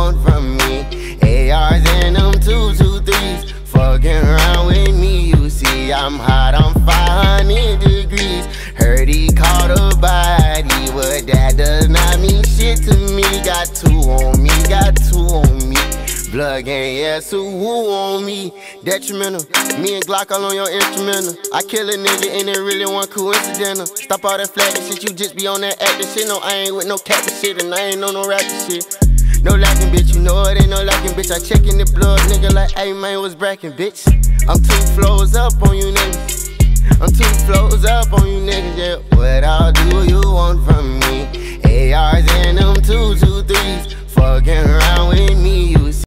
want from me? ARs and them 223s, fucking around with me. You see I'm hot, I'm 500 degrees. Heard he caught a body, but that does not mean shit to me. Got two on me, got two on me. Blood gang, yeah, so who on me? Detrimental, me and Glock all on your instrumental. I kill a nigga and it really wasn't coincidental. Stop all that flagging shit, you just be on that acting shit. No, I ain't with no capping shit and I ain't on no rapping shit. No lacking, bitch, you know it ain't no lacking, bitch. I check in the blood, nigga, like, hey, man, what's bracking, bitch? I'm 2 flows up on you niggas. I'm 2 flows up on you niggas, yeah. What all do you want from me? ARs and them 223s, fucking around with me.